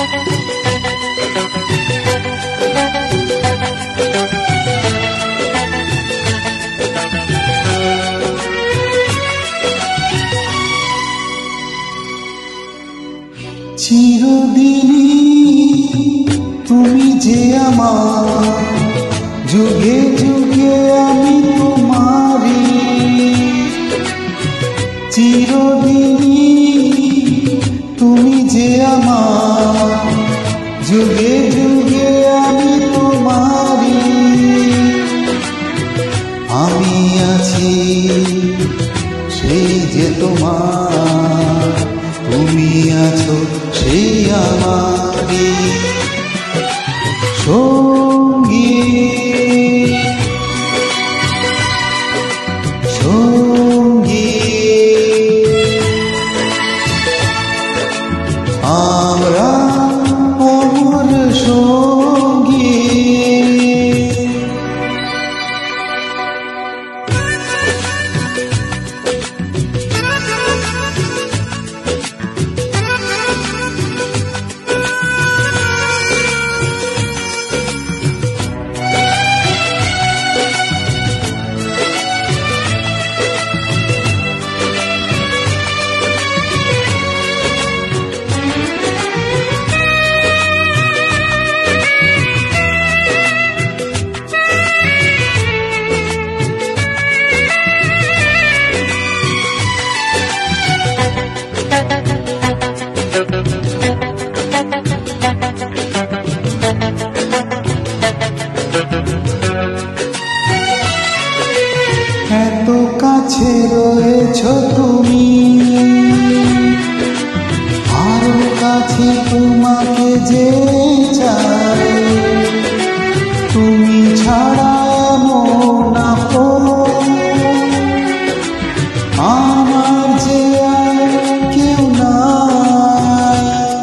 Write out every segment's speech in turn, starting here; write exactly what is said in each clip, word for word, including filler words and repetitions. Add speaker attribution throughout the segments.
Speaker 1: চিরদিনই তুমি যে আমার, যুগে যুগে আমি তোমারি। চিরদিনই তুমি যে আমার, যুগে যুগে আমি তোমারি। আমি আছি সেই যে তোমার, তুমি আছো সেই আমারি সঙ্গী। সঙ্গী আমরা অমর সঙ্গী। এত কাছে রয়েছ তুমি, আরো কাছে তোমাকে যে চাই। তুমি ছাড়া এমন আপন আমার যে আর কেউ নাই।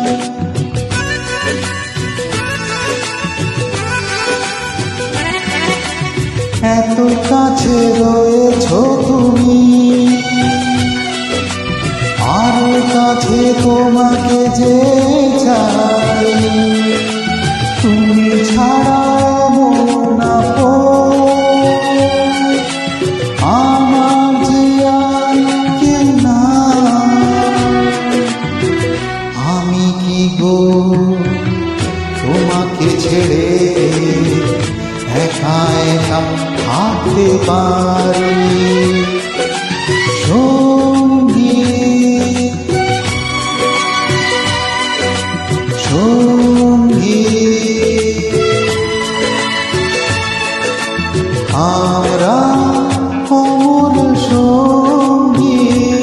Speaker 1: এত কাছে রয়েছ তুমি, আরো কাছে তোমাকে যে চাই। তুমি ছাড়া মন আমার যে আর কেউ নাই। আমি কি গো তোমাকে ছেড়ে একা একা থাকতে পারি সঙ্গী। সঙ্গী আমরা অমর সঙ্গী।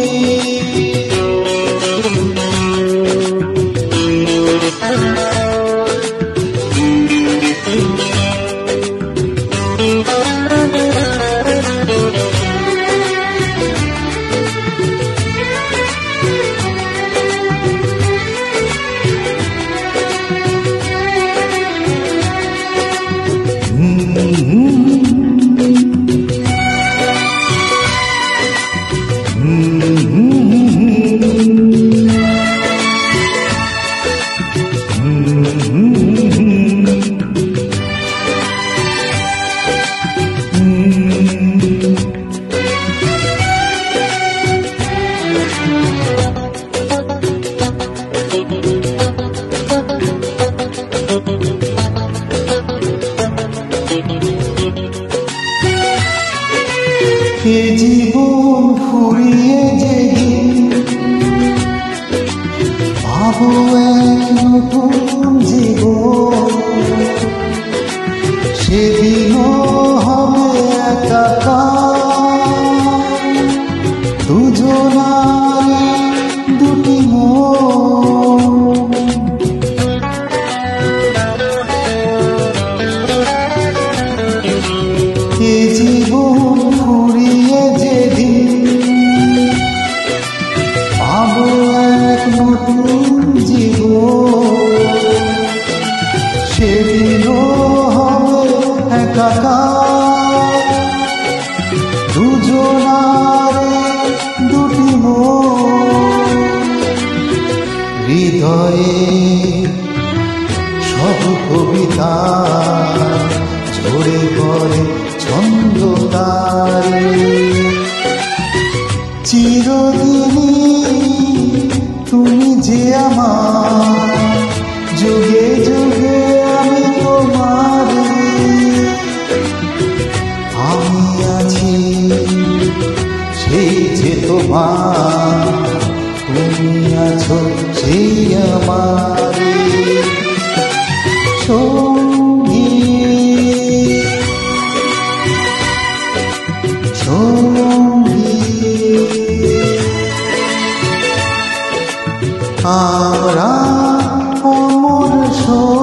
Speaker 1: এ জীবন ফুরিয়ে যেদিন ভাবো এক নতুন জীবন, সেদিনও হবে একাকার দুজনার দুটি মন। এ জীবন ফুরিয়ে যেদিন পাবো এক নতুন জীবন, সেদিনও হবে একাকার দুজনার দুটি মন। হৃদয়ে মধু কবিতা ঝরে পড়ে ছন্দ তারে। চিরদিনই তুমি যে আমার, যুগে যুগে আমি তোমার। আমি আছি সেই যে তোমার, তুমি আছো সেই আমার সঙ্গী সঙ্গী। আমরা অমর